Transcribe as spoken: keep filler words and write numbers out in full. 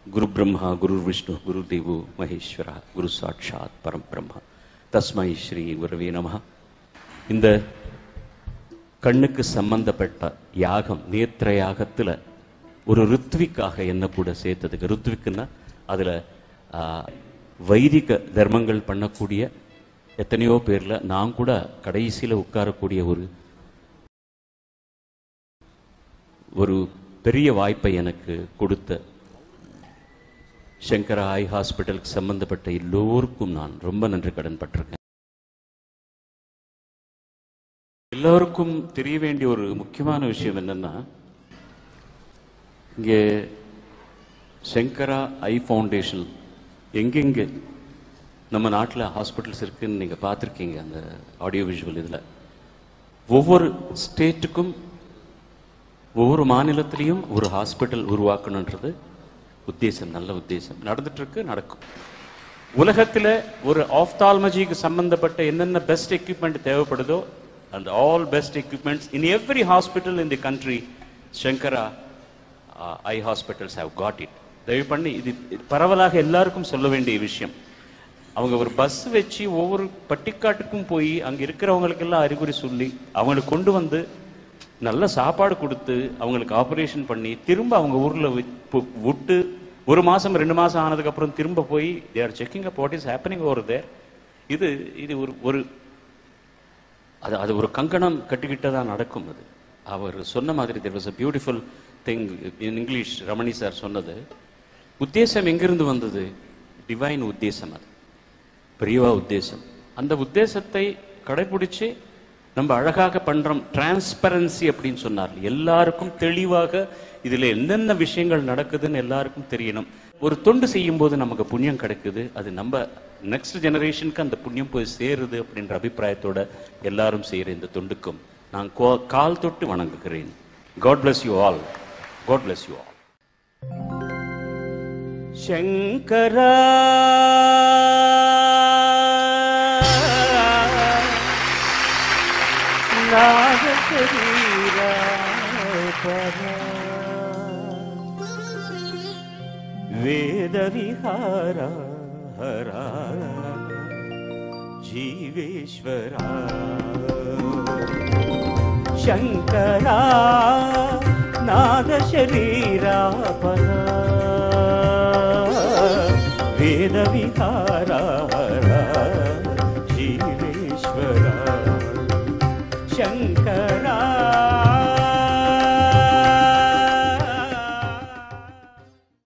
गुरु ब्रह्मा गुरु विष्णु गुरुदेवो महेश्वरा गुरु साक्षात् परम ब्रह्मा तस्मै श्री गुरवे नमः. இந்த கண்ணுக்கு சம்பந்தப்பட்ட யாகம் நேத்திர யாகத்தில் ஒரு ருத்விக்காக என்ன கூட சேர்த்ததுக்கு, ருத்விக்குன்னா அதில் வைதிக தர்மங்கள் பண்ணக்கூடிய எத்தனையோ பேரில் நான் கூட கடைசியில் உட்காரக்கூடிய ஒரு ஒரு பெரிய வாய்ப்பை எனக்கு கொடுத்த சங்கரா ஐ ஹாஸ்பிட்டலுக்கு சம்பந்தப்பட்ட எல்லோருக்கும் நான் ரொம்ப நன்றி கடன் பட்டிருக்கேன். எல்லோருக்கும் தெரிய வேண்டிய ஒரு முக்கியமான விஷயம் என்னன்னா, இங்கே சங்கரா ஐ ஃபவுண்டேஷன் எங்கெங்கே நம்ம நாட்டில் ஹாஸ்பிட்டல்ஸ் இருக்குன்னு நீங்கள் பார்த்துருக்கீங்க. அந்த ஆடியோ விஷுவல் இதில் ஒவ்வொரு ஸ்டேட்டுக்கும் ஒவ்வொரு மாநிலத்திலையும் ஒரு ஹாஸ்பிட்டல் உருவாக்கணுன்றது உத்தேசம், நல்ல உத்தேசம் நடந்துட்டு இருக்கு, நடக்கும். உலகத்தில் ஒரு ஆப்தால்மஜிக்கு சம்பந்தப்பட்ட என்னென்ன பெஸ்ட் எக்யூப்மெண்ட் தேவைப்படுதோ and all best equipments in every hospital in the country, Shankara uh, eye hospitals have got it. தயவு பண்ணி இது பரவலாக எல்லாருக்கும் சொல்ல வேண்டிய விஷயம். அவங்க ஒரு பஸ் வச்சு ஒவ்வொரு பட்டிக்காட்டுக்கும் போய் அங்கே இருக்கிறவங்களுக்கெல்லாம் அறிகுறி சொல்லி அவங்களுக்கு கொண்டு வந்து நல்ல சாப்பாடு கொடுத்து அவங்களுக்கு ஆப்ரேஷன் பண்ணி திரும்ப அவங்க ஊரில் விட்டு ஒரு மாதம் ரெண்டு மாதம் ஆனதுக்கப்புறம் திரும்ப போய் they are checking up what is happening over there. இது இது ஒரு ஒரு அது அது ஒரு கங்கணம் கட்டிக்கிட்டதான் நடக்கும். அது அவர் சொன்ன மாதிரி there was a beautiful thing in English. Ramani sir சொன்னது உத்தேசம் எங்கிருந்து வந்தது? டிவைன் உத்தேசம், அது பெரியவா உத்தேசம். அந்த உத்தேசத்தை கடைபிடிச்சு நம்ம அழகாக பண்றோம். டிரான்ஸ்பரன்சி அப்படின்னு சொன்னார். எல்லாருக்கும் தெளிவாக இதுல என்னென்ன விஷயங்கள் நடக்குதுன்னு எல்லாருக்கும் தெரியணும். ஒரு தொண்டு செய்யும் போது நமக்கு புண்ணியம் கிடைக்குது, அது நம்ம நெக்ஸ்ட் ஜெனரேஷனுக்கு அந்த புண்ணியம் போய் சேருது அப்படின்ற அபிப்பிராயத்தோட எல்லாரும் செய்யற இந்த தொண்டுக்கும் நான் கால் தொட்டு வணங்குகிறேன். God bless you all. God bless you all. Shankara நாத சரீரா பரா வேத விஹாரா ஹரா ஜீவேஸ்வரா சங்கரா நாத சரீரா பரா வேத விஹாரா ஹரா ஜீவேஸ்வரா சங்கரா